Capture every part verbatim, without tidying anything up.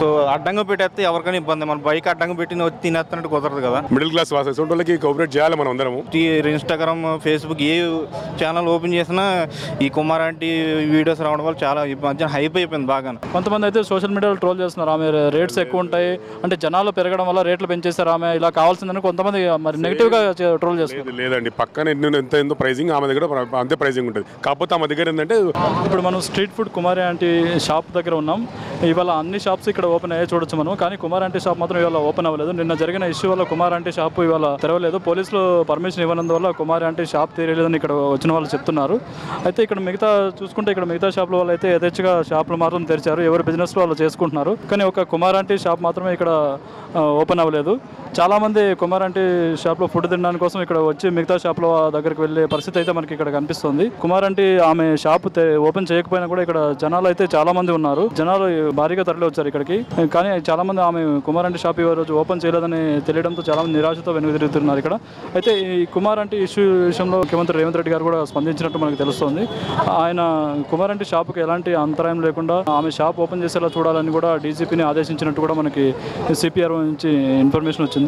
So అడ్డంగా పెట్టేస్తే ఎవరికైనా ఇబ్బంది. మన బైక్ అడ్డంగా పెట్టి తినేస్తున్నట్టు కుదరదు కదా. మిడిల్ క్లాస్ వాళ్ళకి కోఆపరేట్ చేయాలి మనం అందరం. ఇన్స్టాగ్రామ్, ఫేస్బుక్ ఏ ఛానల్ ఓపెన్ చేసినా ఈ కుమార్ ఆంటీ వీడియోస్ రావడం వల్ల చాలా ఈ మధ్య హైప్ అయిపోయింది బాగా. కొంతమంది అయితే సోషల్ మీడియాలో ట్రోల్ చేస్తున్నారు, ఆమె రేట్స్ ఎక్కువ ఉంటాయి అంటే జనాలు పెరగడం వల్ల రేట్లు పెంచేస్తారు ఆమె ఇలా కావాల్సిందని కొంతమంది మరి నెగిటివ్గా ట్రోల్ చేస్తారు. లేదండి, పక్కన ఎంత ఎంతో ప్రైజింగ్ ఆమె దగ్గర అంతే ప్రైజింగ్ ఉంటుంది. కాకపోతే ఆమె దగ్గర ఏంటంటే ఇప్పుడు మనం street food Kumar aunty shop దగ్గర ఉన్నాం. ఇవాళ అన్ని షాప్స్ ఇక్కడ ఓపెన్ అయ్యే చూడొచ్చు మనం, కానీ కుమార్ ఆంటీ షాప్ మాత్రం ఇవాళ ఓపెన్ అవ్వలేదు. నిన్న జరిగిన ఇష్యూ వల్ల కుమార్ ఆంటీ షాప్ ఇవాళ తెరవలేదు. పోలీసులు పర్మిషన్ ఇవ్వనందువల్ల కుమార్ ఆంటీ షాప్ తీరలేదని ఇక్కడ వచ్చిన వాళ్ళు చెప్తున్నారు. అయితే ఇక్కడ మిగతా చూసుకుంటే ఇక్కడ మిగతా షాపుల వాళ్ళు అయితే యథేచ్ఛగా షాపులు మాత్రం తెరిచారు, ఎవరి బిజినెస్ వాళ్ళు చేసుకుంటున్నారు. కానీ ఒక కుమార్ ఆంటీ షాప్ మాత్రమే ఇక్కడ ఓపెన్ అవ్వలేదు. చాలామంది కుమార్ ఆంటీ షాప్లో ఫుడ్ తినడానికి కోసం ఇక్కడ వచ్చి మిగతా షాపుల దగ్గరికి వెళ్ళే పరిస్థితి అయితే మనకి ఇక్కడ కనిపిస్తుంది. కుమార్ ఆంటీ ఆమె షాప్ ఓపెన్ చేయకపోయినా కూడా ఇక్కడ జనాలు అయితే చాలా మంది ఉన్నారు. జనాలు భారీగా తరలి వచ్చారు ఇక్కడికి. కానీ చాలా మంది ఆమె కుమార్ ఆంటీ షాప్ ఈ రోజు ఓపెన్ చేయలేదని తెలియడంతో చాలా మంది నిరాశతో వెనుక తిరుగుతున్నారు ఇక్కడ. అయితే ఈ కుమార్ ఆంటీ ఇష్యూ విషయంలో ముఖ్యమంత్రి రేవంత్ రెడ్డి గారు కూడా స్పందించినట్టు మనకు తెలుస్తోంది. ఆయన కుమార్ ఆంటీ షాప్కి ఎలాంటి అంతరాయం లేకుండా ఆమె షాప్ ఓపెన్ చేసేలా చూడాలని కూడా డీజీపీని ఆదేశించినట్టు కూడా మనకి సిపిఆర్ నుంచి ఇన్ఫర్మేషన్ వచ్చింది.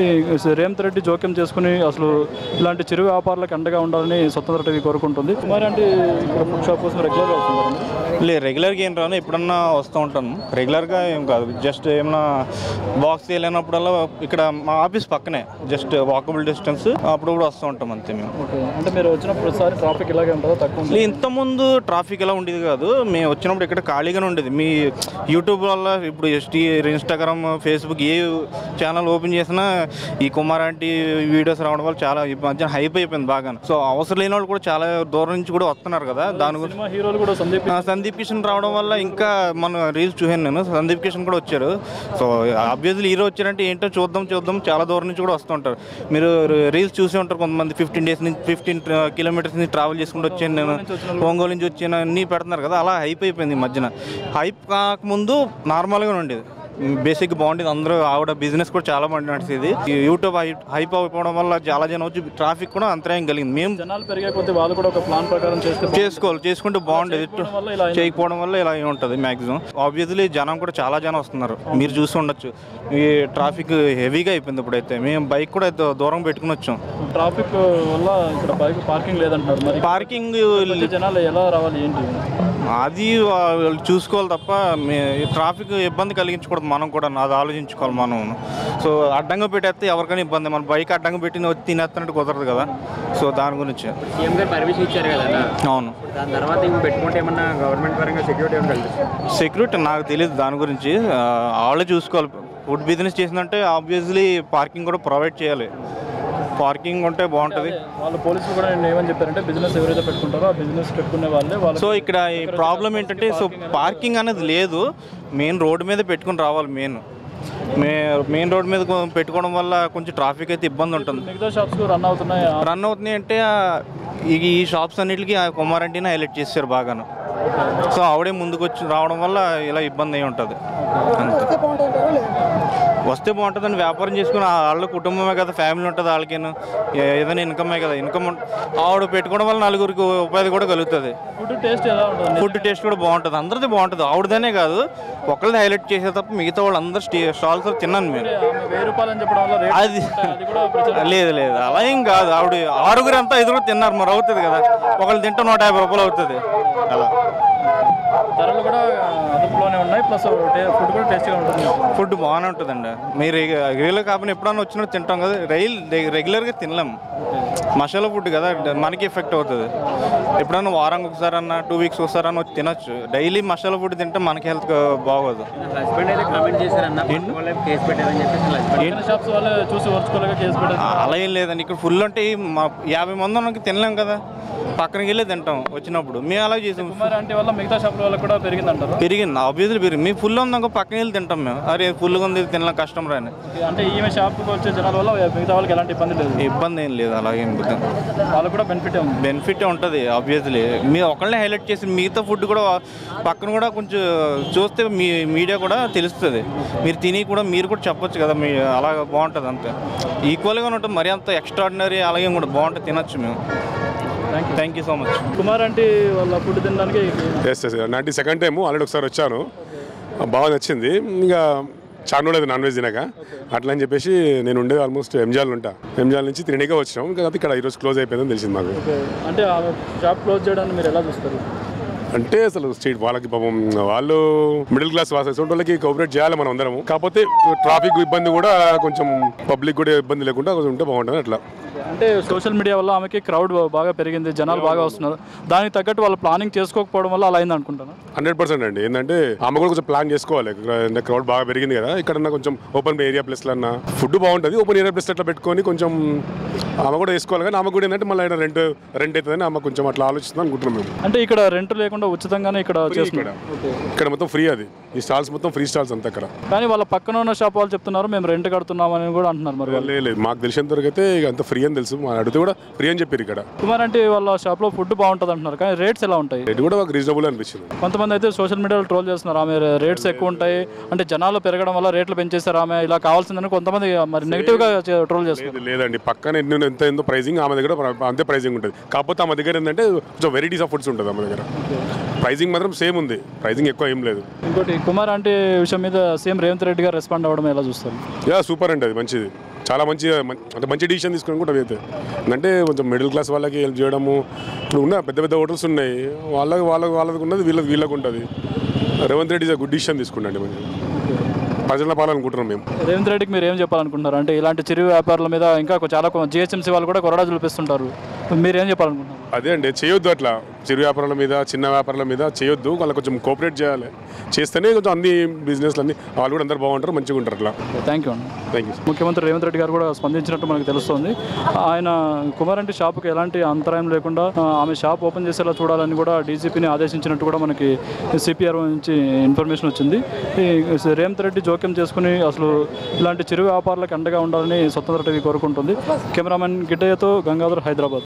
రేవంత్ రెడ్డి జోక్యం చేసుకుని అసలు ఇలాంటి చిరు వ్యాపారులకు అండగా ఉండాలని స్వతంత్ర టీవీ కోరుకుంటుంది. కుమార్ ఆంటీ ఫుడ్ షాప్ కోసం రెగ్యులర్గా వస్తుంది. లేదు, రెగ్యులర్గా ఏం రాను, ఎప్పుడన్నా వస్తూ ఉంటాను. రెగ్యులర్గా ఏం కాదు, జస్ట్ ఏమన్నా బాక్స్ వెళ్ళినప్పుడల్లా ఇక్కడ మా ఆఫీస్ పక్కనే జస్ట్ వాకబుల్ డిస్టెన్స్, అప్పుడప్పుడు వస్తూ ఉంటాం అంతే మేము. అంటే మీరు వచ్చినప్పుడు ఒకసారి ట్రాఫిక్ ఇలాగే ఉంటుందో తక్కువ? ఇంతకుముందు ట్రాఫిక్ ఎలా ఉండేది కాదు, మేము వచ్చినప్పుడు ఇక్కడ ఖాళీగానే ఉండేది. మీ యూట్యూబ్ వల్ల ఇప్పుడు ఎస్టీ ఇన్స్టాగ్రామ్, ఫేస్బుక్ ఏ ఛానల్ ఓపెన్ చేసినా ఈ కుమార్ ఆంటీ వీడియోస్ రావడం వల్ల చాలా ఈ మధ్య హైప్ అయిపోయింది బాగా. సో అవసరం లేని వాళ్ళు కూడా చాలా దూరం నుంచి కూడా వస్తున్నారు కదా. దాని గురించి హీరోలు కూడా సందీప్ సందీప్ కిషన్ రావడం వల్ల ఇంకా మన రీల్స్ చూసాను నేను, సందీప్ కిషన్ కూడా వచ్చారు. సో ఆబ్వియస్లీ హీరో వచ్చారంటే ఏంటో చూద్దాం చూద్దాం చాలా దూరం నుంచి కూడా వస్తుంటారు. మీరు రీల్స్ చూసి ఉంటారు, కొంతమంది ఫిఫ్టీన్ డేస్ నుంచి ఫిఫ్టీన్ కిలోమీటర్స్ నుంచి ట్రావెల్ చేసుకుంటూ వచ్చాను నేను, ఒంగోలు నుంచి వచ్చాను, అన్నీ పెడుతున్నారు కదా. అలా హైప్ అయిపోయింది ఈ మధ్యన. హైప్ కాకముందు నార్మల్గా ఉండేది, బేసిక్ బాగుండేది. అందరూ ఆవిడ బిజినెస్ కూడా చాలా బాగుంది నడిచేది. యూట్యూబ్ హైప్ అయిపోవడం వల్ల చాలా జనం వచ్చి ట్రాఫిక్ కూడా అంతరాయం కలిగింది. మేము జనాలు పెరిగకపోతే వాళ్ళు కూడా ఒక ప్లాన్ ప్రకారం చేస్తే చేసుకోవాలి, చేసుకుంటే బాగుండేది. చేయకపోవడం వల్ల ఇలా ఉంటుంది మ్యాక్సిమం. ఆబ్వియస్లీ జనం కూడా చాలా జనం వస్తున్నారు, మీరు చూసి ఉండొచ్చు. ఈ ట్రాఫిక్ హెవీగా అయిపోయింది. ఇప్పుడైతే మేము బైక్ కూడా దూరం పెట్టుకుని వచ్చాం. ట్రాఫిక్ వల్ల ఇక్కడ బైక్ పార్కింగ్ లేదంటున్నారు. మరి పార్కింగ్ జనాలు ఎలా రావాలి ఏంటి అది చూసుకోవాలి తప్ప ట్రాఫిక్ ఇబ్బంది కలిగించకూడదు. మనం కూడా అది ఆలోచించుకోవాలి మనం. సో అడ్డంగా పెట్టేస్తే ఎవరికైనా ఇబ్బంది. మన బైక్ అడ్డంగా పెట్టి తినేస్తున్నట్టు కుదరదు కదా. సో దాని గురించి పర్మిషన్ ఇచ్చారు కదా. అవును, దాని తర్వాత పెట్టుకుంటే ఏమన్నా గవర్నమెంట్ పరంగా సెక్యూరిటీ సెక్యూరిటీ నాకు తెలియదు దాని గురించి. వాళ్ళే చూసుకోవాలి. ఫుడ్ బిజినెస్ చేసిందంటే ఆబ్వియస్లీ పార్కింగ్ కూడా ప్రొవైడ్ చేయాలి. పార్కింగ్ ఉంటే బాగుంటుంది. వాళ్ళు పోలీసులు కూడా నేను ఏమని చెప్పారంటే బిజినెస్ ఎవరైతే పెట్టుకుంటారో ఆ బిజినెస్ పెట్టుకునే వాళ్ళే వాళ్ళు. సో ఇక్కడ ఈ ప్రాబ్లం ఏంటంటే, సో పార్కింగ్ అనేది లేదు, మెయిన్ రోడ్డు మీద పెట్టుకుని రావాలి. మెయిన్ మే మెయిన్ రోడ్ మీద పెట్టుకోవడం వల్ల కొంచెం ట్రాఫిక్ అయితే ఇబ్బంది ఉంటుంది. మిగతా షాప్స్ రన్ అవుతున్నాయి రన్ అవుతున్నాయి అంటే ఈ షాప్స్ అన్నిటికీ కుమార్ ఆంటీని హైలైట్ చేశారు బాగాను. సో ఆవిడే ముందుకు వచ్చి రావడం వల్ల ఇలా ఇబ్బంది అయి ఉంటుంది. వస్తే బాగుంటుందని వ్యాపారం చేసుకుని వాళ్ళ కుటుంబమే కదా, ఫ్యామిలీ ఉంటుంది వాళ్ళకేను, ఏదైనా ఇన్కమే కదా. ఇన్కమ్ ఆవిడ పెట్టుకోవడం వల్ల నలుగురికి ఉపాధి కూడా కలుగుతుంది. ఫుడ్ టేస్ట్ ఎలా ఉంటుంది? ఫుడ్ టేస్ట్ కూడా బాగుంటుంది, అందరిది బాగుంటుంది. ఆవిడదనే కాదు, ఒకరిది హైలైట్ చేసే తప్ప మిగతా వాళ్ళు అందరు స్టాల్స్ తిన్నాను మేము. అది లేదు లేదు అలా ఏం కాదు. ఆవిడ ఆరుగురు అంతా ఐదుగురు తిన్నారు, మరి అవుతుంది కదా. ఒకళ్ళు తింటే నూట యాభై రూపాయలు అవుతుంది. అలా ధరలు కూడా అదుపులోనే ఉన్నాయి, ప్లస్ ఫుడ్ కూడా టేస్ట్గా ఉంటుంది. ఫుడ్ బాగానే ఉంటుందండి. మీరు రెగ్యులర్ కాకపోతే ఎప్పుడన్నా వచ్చినట్టు తింటాం కదా, రైల్ రెగ్యులర్గా తినలేం. మసాలా ఫుడ్ కదా, మనకి ఎఫెక్ట్ అవుతుంది. ఎప్పుడన్నా వారానికి ఒకసారి అన్న టూ వీక్స్ ఒకసారి అన్న వచ్చి తినొచ్చు. డైలీ మసాలా ఫుడ్ తింటే మనకి హెల్త్ బాగోదు. అలా ఏం లేదండి, ఇక్కడ ఫుల్ అంటే యాభై మంది ఉన్నకి తినలేం కదా, పక్కనకి వెళ్ళి తింటాం వచ్చినప్పుడు. మేము అలా చేసాం. అంటే వల్ల మిగతా షాపుల వల్ల కూడా పెరిగిందంటారు? పెరిగింది, ఆబ్వియస్లీ పెరిగింది. మీ ఫుల్ ఉందాక పక్కన వెళ్ళి తింటాం మేము. అరే ఫుల్గా ఉంది తినలేం, కస్టమర్ అని. అంటే ఈమె షాప్కి వచ్చే జనాల వల్ల మిగతా వాళ్ళకి ఎలాంటి ఇబ్బంది లేదు? ఇబ్బంది ఏం లేదు, అలాగేం వాళ్ళు కూడా బెనిఫిట్ బెనిఫిట్ ఉంటుంది ఆబ్వియస్లీ. మీరు ఒకళ్ళనే హైలైట్ చేసి మిగతా ఫుడ్ కూడా పక్కన కూడా కొంచెం చూస్తే మీ మీడియా కూడా తెలుస్తుంది. మీరు తిని కూడా మీరు కూడా చెప్పొచ్చు కదా, మీ అలా బాగుంటుంది. అంతే ఈక్వల్గా ఉంటుంది, మరీ అంత ఎక్స్ట్రాడినరీ అలాగే కూడా బాగుంటుంది, తినొచ్చు మేము. Thank you so much. Kumar aunty వాళ్ళ ఫుడ్ తినడానికి ఎస్ ఎస్ నైంటీ సెకండ్ టైము ఆల్రెడీ ఒకసారి వచ్చాను. బాగా నచ్చింది. ఇంకా చాలా లేదు నాన్ వెజ్ తినక, అట్లా అని చెప్పేసి నేను ఉండేది ఆల్మోస్ట్ ఎంజాల్ ఉంటా. ఎంజాల్ నుంచి తినకే వచ్చినాం. ఇంకా ఇక్కడ ఈరోజు క్లోజ్ అయిపోయిందని తెలిసింది మాకు. అంటే ఆ షాప్ క్లోజ్ చేయడానికి మీరు ఎలా చూస్తారు? అంటే అసలు స్ట్రీట్ వాళ్ళకి పాపం వాళ్ళు మిడిల్ క్లాస్ వాసెస్ వాళ్ళకి కోఆపరేట్ చేయాలి మనం అందరము. కాకపోతే ట్రాఫిక్ ఇబ్బంది కూడా కొంచెం పబ్లిక్ కూడా ఇబ్బంది లేకుండా కొంచెం ఉంటే బాగుంటుంది అట్లా. అంటే సోషల్ మీడియా వల్ల ఆమెకి క్రౌడ్ బాగా పెరిగింది, జనాలు బాగా వస్తున్నారు. దానికి తగ్గట్టు వాళ్ళు ప్లానింగ్ చేసుకోకపోవడం వల్ల అలా అయింది అనుకుంటాను. హండ్రెడ్ పర్సెంట్ అండి. ఏంటంటే ఆమె కూడా కొంచెం ప్లాన్ చేసుకోవాలి. క్రౌడ్ బాగా పెరిగింది కదా, ఇక్కడ కొంచెం ఓపెన్ ఏరియా ప్లేస్లో అన్న ఫుడ్ బాగుంటుంది. ఓపెన్ ఏరియా ప్లేస్ అట్లా పెట్టుకొని కొంచెం ఆమె కూడా వేసుకోవాలి. కానీ ఆమె కూడా ఏంటంటే మళ్ళీ రెంట్ రెంట్ అవుతుందని ఆమె కొంచెం అట్లా ఆలోచిస్తుంది అనుకుంటున్నాం మేము. అంటే ఇక్కడ రెంట్ లేకుండా ఉచితంగానే ఇక్కడ చేస్తున్నాం. ఇక్కడ మొత్తం ఫ్రీ, అది ఈ స్టాల్స్ మొత్తం ఫ్రీ స్టాల్స్ అంతా ఇక్కడ. కానీ వాళ్ళ పక్కన ఉన్న షాప్ వాళ్ళు చెప్తున్నారు మేము రెంట్ కడుతున్నామని కూడా అంటున్నారు. మరి లేదు లేదు, మాకు తెలిసినంత వరకు అయితే అంత ఫ్రీ అని తెలుసు. మా అడిగితే కూడా ఫ్రీ అని చెప్పారు ఇక్కడ. కుమార్ అంటే వాళ్ళ షాప్ లో ఫుడ్ బాగుంటుంది అంటున్నారు, కానీ రేట్స్ ఎలా ఉంటాయి? రేట్ కూడా మాకు రీజనబుల్ అనిపించింది. కొంతమంది అయితే సోషల్ మీడియాలో ట్రోల్ చేస్తున్నారు ఆమె రేట్స్ ఎక్కువ ఉంటాయి అంటే జనాలు పెరగడం వల్ల రేట్లు పెంచేస్తారు ఆమె ఇలా కావాల్సిందని కొంతమంది మరి నెగిటివ్ గా ట్రోల్ చేస్తారు. లేదండి, పక్కన ఎన్ని ఎంత ఎంతో ప్రైజింగ్ ఆమె దగ్గర అంతే ప్రైజింగ్ ఉంటుంది. కాకపోతే ఆమె దగ్గర ఏంటంటే కొంచెం వెరైటీస్ ఆఫ్ ఫుడ్స్ ఉంటుంది ఆమె దగ్గర. ప్రైజింగ్ మాత్రం సేమ్ ఉంది, ప్రైజింగ్ ఎక్కువ ఏం లేదు. ఇంకోటి కుమార్ అంటే విషయం మీద సీఎం రేవంత్ రెడ్డి గారు రెస్పాండ్ అవ్వడం ఎలా చూస్తారు? యా సూపర్ అండి, అది మంచిది, చాలా మంచి అంటే మంచి డిసిషన్ తీసుకుని కూడా అయితే అంటే కొంచెం మిడిల్ క్లాస్ వాళ్ళకి హెల్ప్ చేయడము. ఇప్పుడు ఉన్న పెద్ద పెద్ద హోటల్స్ ఉన్నాయి, వాళ్ళకి వాళ్ళకి వాళ్ళకి ఉన్నది వీళ్ళకి వీళ్ళకి ఉంటుంది. రేవంత్ రెడ్డి గుడ్ డిసిషన్ తీసుకుంటండి, మంచి ప్రజల పాలనుకుంటున్నాం మేము. రేవంత్ రెడ్డికి మీరు ఏం చెప్పాలనుకుంటున్నారు? అంటే ఇలాంటి చిరు వ్యాపారుల మీద ఇంకా చాలా జిహెచ్ఎంసీ వాళ్ళు కూడా కొరడా చూపిస్తుంటారు, మీరు ఏం చెప్పాలనుకుంటున్నారు? అదే అండి, చేయొద్దు అట్లా. చిరు వ్యాపారాల మీద చిన్న వ్యాపారాల మీద చేయొద్దు, వాళ్ళకి కొంచెం కోఆపరేట్ చేయాలి. చేస్తేనే కొంచెం అన్ని బిజినెస్లు అన్ని వాళ్ళు కూడా అందరు బాగుంటారు, మంచిగా ఉంటారు అట్లా. థ్యాంక్ యూ అండి. Thank you. ముఖ్యమంత్రి రేవంత్ రెడ్డి గారు కూడా స్పందించినట్టు మనకు తెలుస్తుంది. ఆయన కుమార్ అంటే షాప్కి ఎలాంటి అంతరాయం లేకుండా ఆమె షాప్ ఓపెన్ చేసేలా చూడాలని కూడా డీజీపీని ఆదేశించినట్టు కూడా మనకి సిపిఆర్ నుంచి ఇన్ఫర్మేషన్ వచ్చింది. రేవంత్ రెడ్డి జోక్యం చేసుకుని అసలు ఇలాంటి చిరు వ్యాపారులకు అండగా ఉండాలని స్వతంత్ర టీవీ కోరుకుంటుంది. కెమెరామెన్ గిడ్డయ్యతో గంగాధర్, హైదరాబాద్.